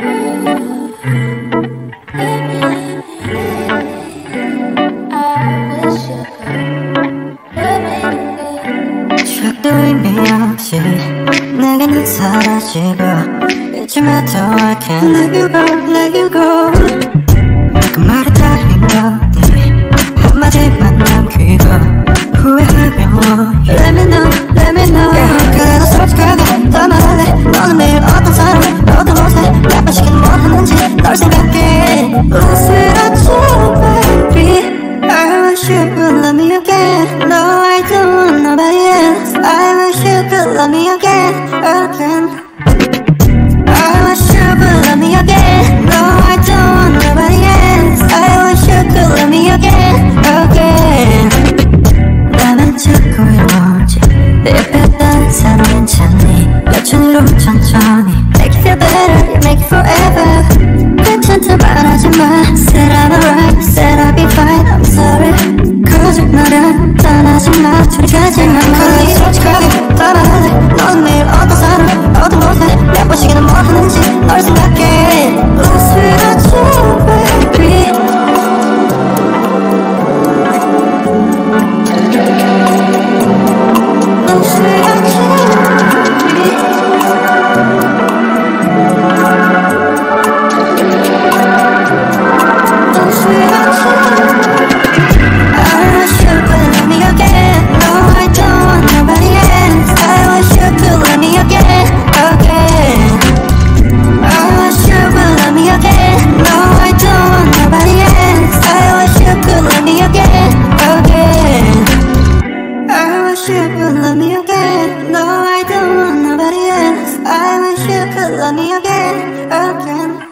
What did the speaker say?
추억도 의미 없이 내게는 사라지고 잊지마도 I can't let you go, let you go. 그 말이 다른 거니 한마디만 남기고 후회하며 Let me know, let me know. 그래도 솔직하게 더 말할래. 너는 매일 어떤 사람 어떤 옷에 몇 번씩은 뭐 하는지 널 생각해. 웃으라지 baby. I wish you could love me again. No, I don't want nobody else. I wish you could love me again, again. I wish you could love me again. No, I don't want nobody else. I wish you could love me again, again. 나만 자꾸 이러지 내 옆에 다른 사람 괜찮니? 여전히로 천천히 Make you feel better, you make it forever. 괜찮다 말하지마. Said I'm alright, said I'll be fine. I'm sorry. 거짓말은 떠나지마. 둘이까지만 그래 솔직하게 더 말할래. 너는 매일 어떤 사람 어떤 옷에 몇 번씩이나 뭐 하는지 널 생각해. 웃으라지 baby. Love me again. No, I don't want nobody else. I wish you could love me again, again.